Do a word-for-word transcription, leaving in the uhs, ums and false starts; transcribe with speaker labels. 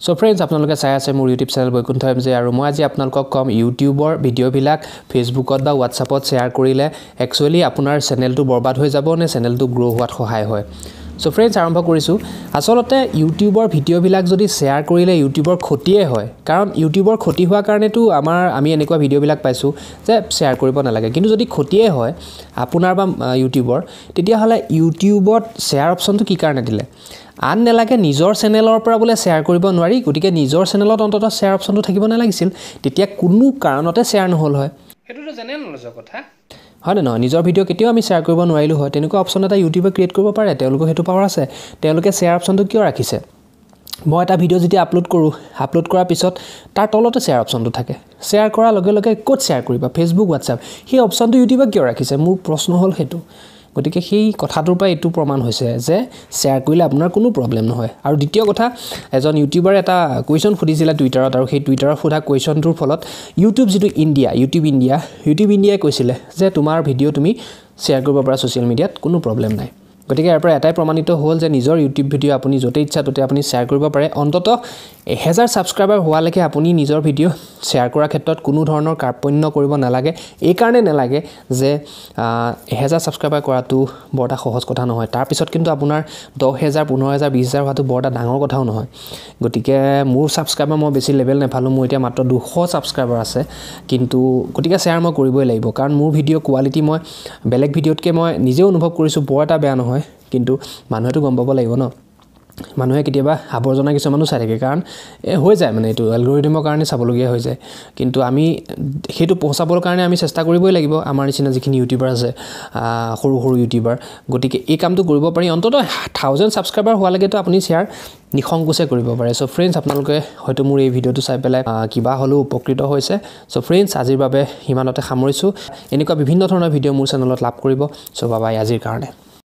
Speaker 1: so friends আপোনালোকে চাই আছে মোৰ ইউটিউব চেনেল বৈকুণ্ঠ এমজে আৰু মই আজি আপোনালোকক কম ইউটিউবৰ ভিডিঅ'বিলাক ফেসবুকত বা হোৱাটছআপত শেয়াৰ কৰিলে একচুয়ালি আপোনাৰ চেনেলটো বৰবাদ হৈ যাব নে চেনেলটো গ্ৰো হোৱাত সহায় হয় সো ফ্ৰেন্ডস আৰম্ভ কৰিছো আসলতে ইউটিউবৰ ভিডিঅ'বিলাক যদি শেয়াৰ কৰিলে ইউটিউবৰ ক্ষতিয়ে হয় কাৰণ ইউটিউবৰ ক্ষতি হোৱাৰ কাৰণেটো আমাৰ আমি এনেকুৱা ভিডিঅ'বিলাক পাইছো যে শেয়াৰ কৰিব নালাগে কিন্তু যদি ক্ষতিয়ে হয় আপোনাৰ বা ইউটিউবৰ তেতিয়া হলে ইউটিউবত শেয়াৰ অপচনটো কি কাৰণে দিলে আন নেলাগে নিজৰ চেনেলৰ পৰা বলে শেয়াৰ কৰিব নোৱাৰি গটিকে নিজৰ চেনেলত অন্তত শেয়াৰ অপচনটো থাকিব নালাগিছিল তেতিয়া কোনো কাৰণতে শেয়াৰ নহল হয় হেতুটো জেনেৰেল নলেজৰ কথা হয় না নিজৰ ভিডিও কেতিয়াও আমি শেয়াৰ কৰিব নোৱাৰিলো হয় তেনেকুৱা অপচন এটা ইউটিউবে ক্ৰিয়েট কৰিব পাৰে তেওঁলোকৰ হেতু পাৱাৰ আছে তেওঁলোকে শেয়াৰ অপচনটো কিয় ৰাখিছে মই এটা ভিডিও যদি আপলোড কৰো আপলোড কৰাৰ পিছত তাৰ তলতে শেয়াৰ অপচনটো থাকে শেয়াৰ কৰাৰ লগে লগে ক'ত শেয়াৰ কৰিবা ফেসবুক হোৱাটছআপ সেই অপচনটো ইউটিউবে কিয় ৰাখিছে মোৰ প্ৰশ্ন হল হেতু গটিকে সেই কথাটোৰ পৰা এটো প্ৰমাণ হৈছে যে শেয়াৰ কৰিলে আপোনাৰ কোনো প্ৰবলেম নহয় আৰু দ্বিতীয় কথা এজন ইউটিউবাৰ এটা কোৱেশ্চন খুদিছিল টুইটাৰত আৰু সেই টুইটাৰৰ খুদা কোৱেশ্চনটোৰ ফলত ইউটিউব যেটো ইন্ডিয়া ইউটিউব ইন্ডিয়া ইউটিউব ইন্ডিয়াই কৈছিলে যে তোমাৰ ভিডিও তুমি শেয়াৰ কৰিব পৰা সোশ্যাল মিডিয়াত কোনো প্ৰবলেম নাই গতিকে ইয়াৰ পৰা এটাই প্ৰমাণিত হ'ল যে নিজৰ ইউটিউব ভিডিও আপুনি যতে ইচ্ছা ততে আপুনি শেয়াৰ কৰিব পাৰে অন্তত এক হাজাৰ সাবস্ক্ৰাইবাৰ হোৱালৈকে আপুনি নিজৰ ভিডিও শেয়াৰ কৰাৰ ক্ষেত্ৰত কোনো ধৰণৰ কাৰ্পণ্য কৰিব নালাগে এই কাৰণে নালাগে যে এক হাজাৰ সাবস্ক্ৰাইবাৰ কৰাটো বৰটা সহজ কথা নহয় তাৰ পিছত কিন্তু আপোনাৰ দহ হাজাৰ পোন্ধৰ হাজাৰ বিশ হাজাৰ হোৱাটো বৰটা ডাঙৰ কথাও নহয় গতিকে মোৰ সাবস্ক্ৰাইবাৰ মই বেছি লেভেল নেফালো মই এতিয়া মাত্ৰ দুশ সাবস্ক্ৰাইবাৰ আছে কিন্তু গতিকে শেয়াৰ মই কৰিবই লাগিব কাৰণ মোৰ ভিডিও কোৱালিটি মই বেলেগ ভিডিওতকে মই নিজে অনুভৱ কৰিছো বৰটা বেয়া নহয় কিন্তু মানুহেটো গম পাব লাগিব ন মানুহে কেতিয়াবা আবৰ্জনা কিছুমানো চাই থাকে কাৰণ এ হৈ যায় মানে এটো এলগৰিদমৰ কাৰণে চাবলগীয়া হৈ যায় কিন্তু আমি হেতু পহচাবৰ কাৰণে আমি চেষ্টা কৰিবই লাগিব আমাৰ নিচিনা যিখিনি ইউটিউবাৰ আছে সৰু সৰু ইউটিউবাৰ গটিকে এই কামটো কৰিব পাৰি অন্তত হাজাৰ সাবস্ক্ৰাইবাৰ হোৱালৈকেতো আপুনি শেয়াৰ নিখংকুচে কৰিব পাৰে সো ফ্ৰেন্ডস আপোনালোকে হয়তো মোৰ এই ভিডিওটো চাই পেলাই কিবা হলো উপকৃত হৈছে সো ফ্ৰেন্ডস আজিৰ বাবে হিমানতে সামৰিছো এনেকুৱা বিভিন্ন ধৰণৰ ভিডিও মোৰ চেনেলত লাভ কৰিব সো বাই বাই আজিৰ কাৰণে